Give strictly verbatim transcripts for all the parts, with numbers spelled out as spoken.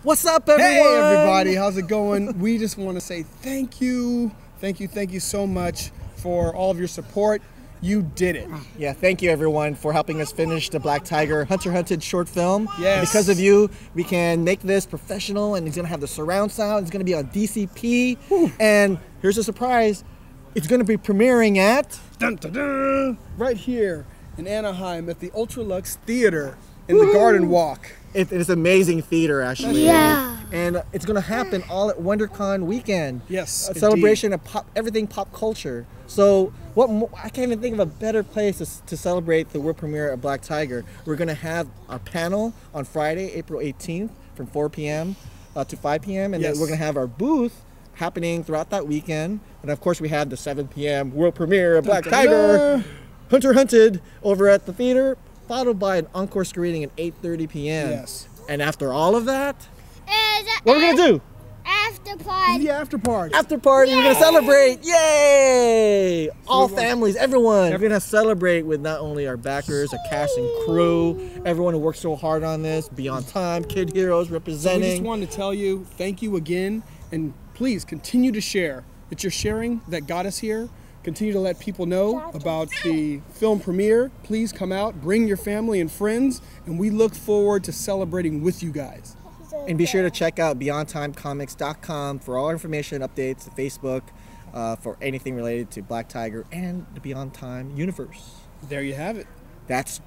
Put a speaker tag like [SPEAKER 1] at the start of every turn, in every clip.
[SPEAKER 1] What's up, everyone?
[SPEAKER 2] Hey, everybody. How's it going? We just want to say thank you. Thank you, thank you so much for all of your support. You did it.
[SPEAKER 1] Yeah, thank you, everyone, for helping us finish the Black Tiger Hunter Hunted short film.
[SPEAKER 2] Yes.
[SPEAKER 1] Because of you, we can make this professional, and it's going to have the surround sound. It's going to be on D C P. Whew. And here's a surprise. It's going to be premiering at...
[SPEAKER 2] Dun, dun, dun, right here in Anaheim at the Ultralux Theater in the Garden Walk.
[SPEAKER 1] It is amazing theater, actually.
[SPEAKER 3] Yeah.
[SPEAKER 1] And it's going to happen all at WonderCon weekend.
[SPEAKER 2] Yes,
[SPEAKER 1] a celebration of pop, everything pop culture. So what mo I can't even think of a better place to, to celebrate the world premiere of Black Tiger. We're going to have our panel on Friday, April eighteenth from four P M Uh, to five P M And
[SPEAKER 2] yes.
[SPEAKER 1] then we're going to have our booth happening throughout that weekend. And of course, we have the seven P M world premiere of Black Tiger, Hunter Hunted, over at the theater, followed by an encore screening at eight thirty P M
[SPEAKER 2] Yes.
[SPEAKER 1] And after all of that,
[SPEAKER 3] Is
[SPEAKER 1] what are we gonna do?
[SPEAKER 3] After party.
[SPEAKER 2] The after party.
[SPEAKER 1] After party,
[SPEAKER 3] Yay!
[SPEAKER 1] we're gonna celebrate! Yay! All
[SPEAKER 2] So
[SPEAKER 1] families, everyone. We're gonna celebrate with not only our backers, our cast and crew, everyone who worked so hard on this, Beyond Time, Kid Heroes
[SPEAKER 2] So we
[SPEAKER 1] representing.
[SPEAKER 2] just wanted to tell you thank you again, and please continue to share. It's your sharing that got us here. Continue to let people know about the film premiere. Please come out, bring your family and friends, and we look forward to celebrating with you guys.
[SPEAKER 1] And be sure to check out beyond time comics dot com for all information, updates, Facebook, uh, for anything related to Black Tiger and the Beyond Time universe.
[SPEAKER 2] There you have it.
[SPEAKER 1] That's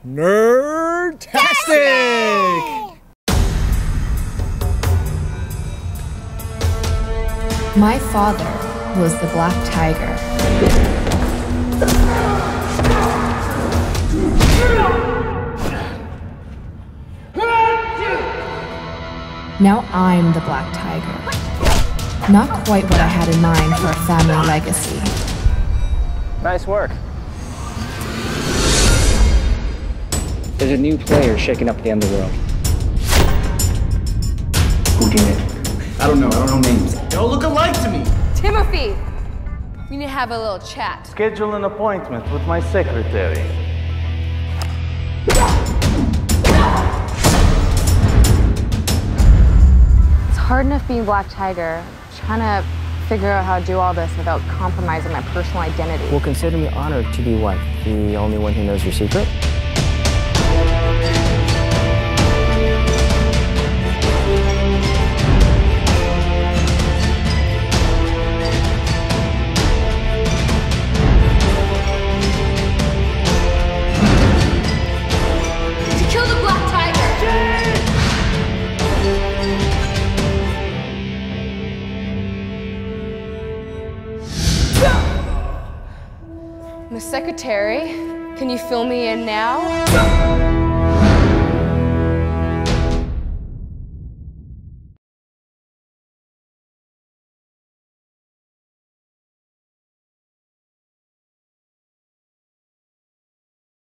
[SPEAKER 1] nerd-tastic!
[SPEAKER 4] My father was the Black Tiger. Now I'm the Black Tiger. Not quite what I had in mind for a family legacy.
[SPEAKER 5] Nice work. There's a new player shaking up the underworld.
[SPEAKER 6] Who did it? I don't know. I don't know names.
[SPEAKER 7] They all look alike to me.
[SPEAKER 8] Timothy, we need to have a little chat.
[SPEAKER 9] Schedule an appointment with my secretary.
[SPEAKER 10] It's hard enough being Black Tiger, trying to figure out how to do all this without compromising my personal identity.
[SPEAKER 5] Well, consider me honored to be what? The only one who knows your secret?
[SPEAKER 8] Miss Secretary, can you fill me in now?